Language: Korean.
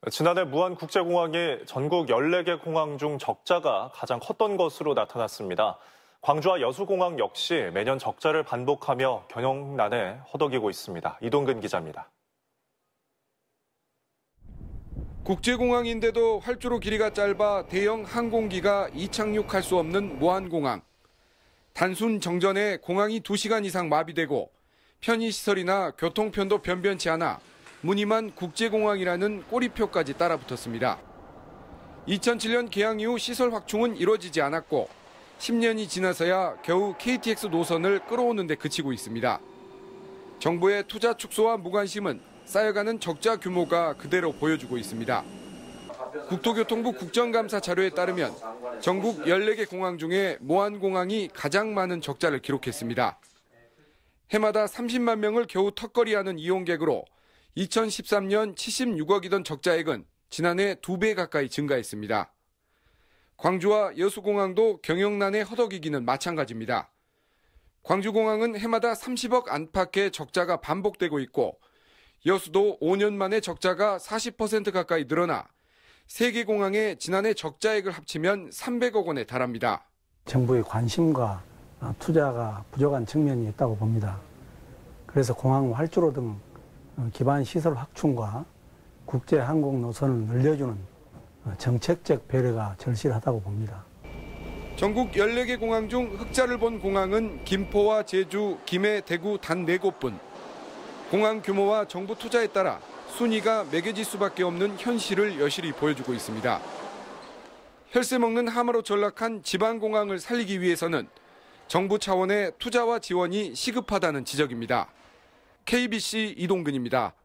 지난해 무안국제공항이 전국 14개 공항 중 적자가 가장 컸던 것으로 나타났습니다. 광주와 여수공항 역시 매년 적자를 반복하며 경영난에 허덕이고 있습니다. 이동근 기자입니다. 국제공항인데도 활주로 길이가 짧아 대형 항공기가 이착륙할 수 없는 무안공항. 단순 정전에 공항이 2시간 이상 마비되고 편의시설이나 교통편도 변변치 않아 무늬만 국제공항이라는 꼬리표까지 따라붙었습니다. 2007년 개항 이후 시설 확충은 이루어지지 않았고 10년이 지나서야 겨우 KTX 노선을 끌어오는 데 그치고 있습니다. 정부의 투자 축소와 무관심은 쌓여가는 적자 규모가 그대로 보여주고 있습니다. 국토교통부 국정감사 자료에 따르면 전국 14개 공항 중에 무안공항이 가장 많은 적자를 기록했습니다. 해마다 30만 명을 겨우 턱걸이하는 이용객으로 2013년 76억이던 적자액은 지난해 2배 가까이 증가했습니다. 광주와 여수공항도 경영난에 허덕이기는 마찬가지입니다. 광주공항은 해마다 30억 안팎의 적자가 반복되고 있고 여수도 5년 만에 적자가 40% 가까이 늘어나 3개 공항의 지난해 적자액을 합치면 300억 원에 달합니다. 정부의 관심과 투자가 부족한 측면이 있다고 봅니다. 그래서 공항 활주로 등 기반 시설 확충과 국제 항공 노선을 늘려주는 정책적 배려가 절실하다고 봅니다. 전국 14개 공항 중 흑자를 본 공항은 김포와 제주, 김해, 대구 단 4곳뿐. 공항 규모와 정부 투자에 따라 순위가 매겨질 수밖에 없는 현실을 여실히 보여주고 있습니다. 혈세 먹는 하마로 전락한 지방공항을 살리기 위해서는 정부 차원의 투자와 지원이 시급하다는 지적입니다. KBC 이동근입니다.